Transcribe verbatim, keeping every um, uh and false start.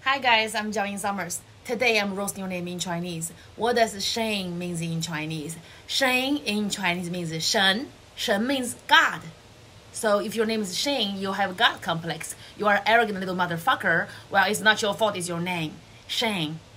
Hi guys, I'm Jiaoying Summers. Today I'm roasting your name in Chinese. What does Shen means in Chinese? Shen in Chinese means Shen. Shen means God. So if your name is Shen, you have God complex. You are arrogant little motherfucker. Well, it's not your fault, it's your name. Shen.